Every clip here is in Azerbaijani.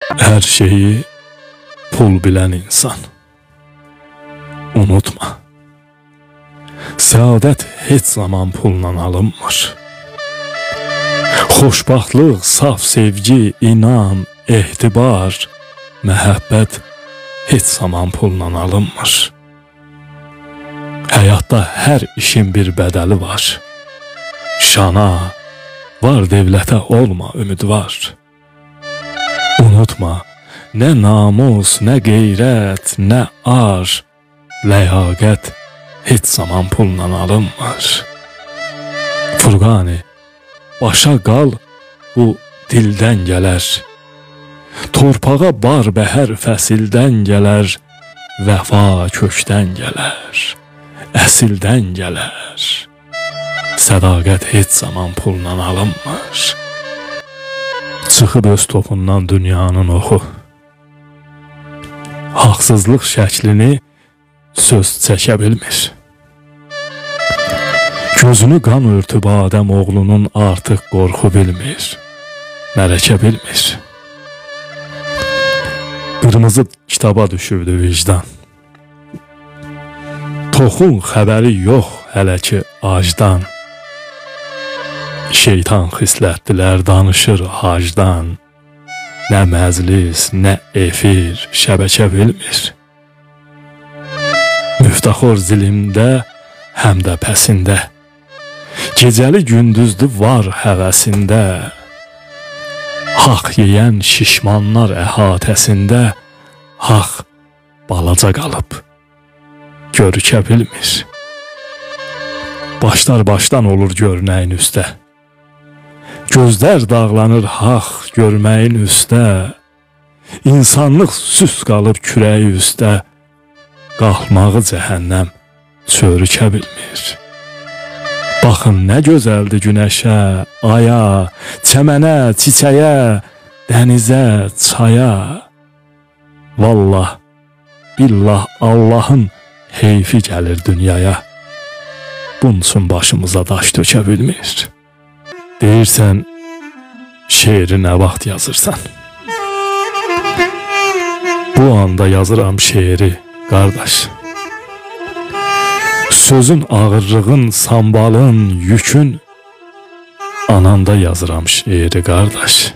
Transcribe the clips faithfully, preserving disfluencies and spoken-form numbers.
Her şeyi pul bilen insan. Unutma. Səadət heç zaman pulla alınmır. Xoşbaxtlıq, saf sevgi, inan, ehtibar, məhəbbət heç zaman pulla alınmır. Həyatda hər işin bir bədəli var. Şana, var devlətə olma ümidvar. Unutma, nə namus, nə qeyrət, nə ar, ləyaqət heç zaman pulla alınmır. Furqani, başa qal, bu dildən gələr. Torpağa bar bəhər fəsildən gələr. Vəfa kökdən gələr, əsildən gələr. Sədaqət heç zaman pulla alınmır. Çıxıb öz topundan dünyanın oxu. Haqsızlıq şəklini söz çəkə bilmir. Gözünü qan örtüb Adəm oğlunun artıq qorxu bilmir, mələkə bilmir. Qırmızı kitaba düşürdü vicdan. Toxun xəbəri yox hələ ki acdan. Şeytan xislətdilər danışır hacdan. Nə məclis, nə efir şəbəkə bilmir. Müftaxor zilimdə, həm də pəsində. Gecəli gündüzdü var həvəsində. Haq yeyən şişmanlar əhatəsində. Haq balaca qalıb, görükə bilmir. Başlar başdan olur görünəyin üstə. Gözlər dağlanır haq görməyin üstə. İnsanlıq süs qalıb kürəyi üstə. Qalxmağı cəhənnəm çörükə bilmir. Baxın nə gözəldir günəşə, aya, çəmənə, çiçəyə, dənizə, çaya. Vallah, billah Allahın heyfi gəlir dünyaya. Bunun üçün başımıza daş tökə bilmir. Deyirsən, şeiri nə vaxt yazırsan? Bu anda yazıram şeiri, qardaş. Sözün ağırlığın, sambalın, yükün ananda yazıram şeiri, qardaş.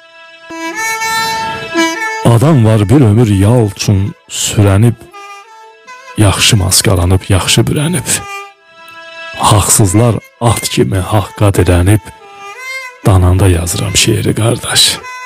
Adam var bir ömür yal üçün sürənib, yaxşı maskalanıb, yaxşı bürənib. Haqsızlar at kimi haqqa dirənib, dananda yazıram şeiri, qardaş.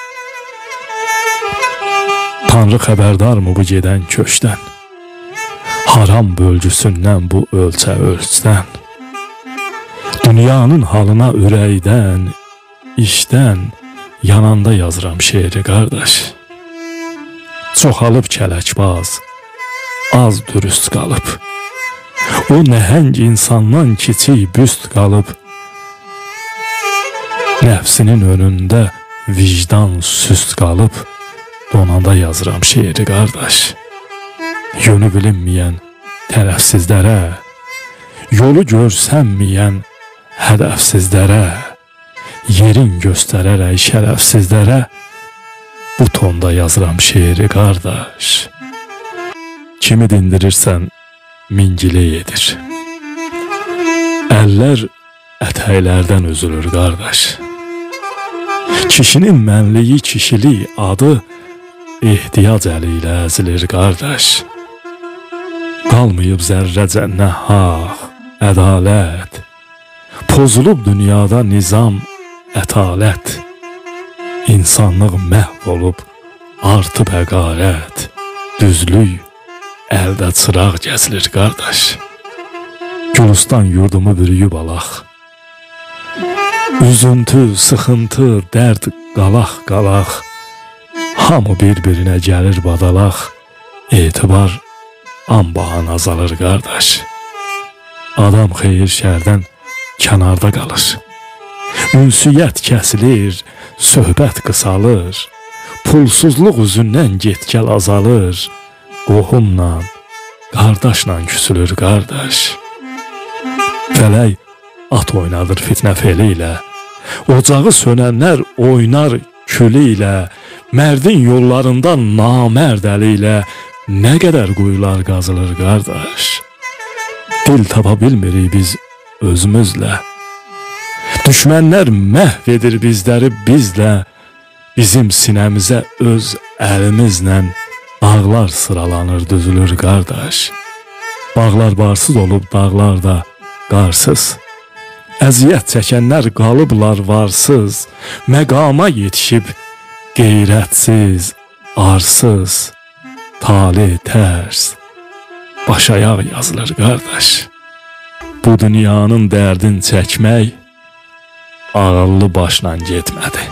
Tanrı xəbərdar mı bu gedən köşdən? Haram bölgüsündən bu ölçə ölçdən. Dünyanın halına ürəkdən, işdən yananda yazıram şeiri, qardaş. Çoxalıb kələkbaz, az dürüst qalıb. O nəhəng insandan kiçik büst qalıb. Nəfsinin önündə vicdan süst qalıb. Donanda yazıram şeiri, qardaş. Yönü bilinməyən tərəfsizlərə, yolu görsənməyən hədəfsizlərə, yerin göstərərək şərəfsizlərə, bu tonda yazıram şeiri, qardaş. Kimi dindirirsən, mingiley edir. Əllər ətəklərdən üzülür, qardaş. Kişinin mənliyi, kişilik adı ehtiyac əli ilə əzilir, qardaş. Qalmayıb zərrəcə nə haq, ədalət. Pozulub dünyada nizam, ətalət. İnsanlıq məhv olub, artıb həqarət. Düzlük əldə çıraq gəzilir, qardaş. Gülüstan yurdumu bürüyüb alaq. Üzüntü, sıxıntı, dərd qalaq qalaq. Hamı bir-birinə gəlir badalaq. Etibar anbahan azalır, qardaş. Adam xeyir şərdən kənarda qalır. Ünsiyyət kəsilir, söhbət qısalır. Pulsuzluq üzündən get-gəl azalır. Qohumla, qardaşla küsülür, qardaş. Fələk at oynadır fitnə feli ilə. Ocağı sönənlər oynar külü ilə. Mərdin yollarında namərd əli ilə nə qədər quyular qazılır qardaş. Dil tapa bilmirik biz özümüzlə. Düşmənlər məhv edir bizləri bizlə. Bizim sinəmizə öz əlimizlə dağlar sıralanır, düzülür qardaş. Bağlar barsız olub dağlar da qarsız. Əziyyət çəkənlər qalıblar varsız. Məqama yetişib qeyrətsiz, arsız. Tali tərs, başayaq yazılır qardaş. Bu dünyanın dərdin çəkmək ağıllı başla getmədi.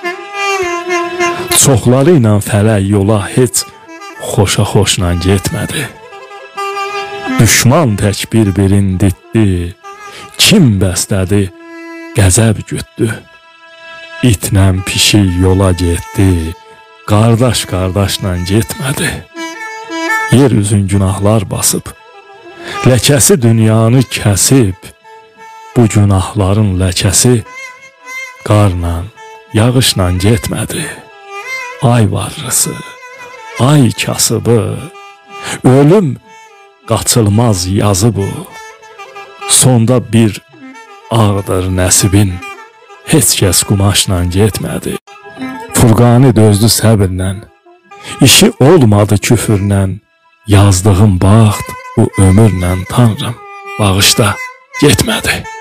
Çoxları ilə fələk yola heç xoşa xoşla getmədi. Düşman tək bir-birin ditdi, kim bəslədi qəzəb gütdü. İtlə pişik yola getdi, qardaş qardaşla getmədi. Yer üzün günahlar basıb, ləkəsi dünyanı kəsib. Bu günahların ləkəsi qarla, yağışla getmədi. Ay varlısı, ay kasıbı, ölüm qaçılmaz yazı bu. Sonda bir ağdır nəsibin, heç kəs qumaşla getmədi. Furqani dözdü səbirlə, işi olmadı küfürlə. Yazdığım baxt bu ömürlə Tanrım bağışda getmədi.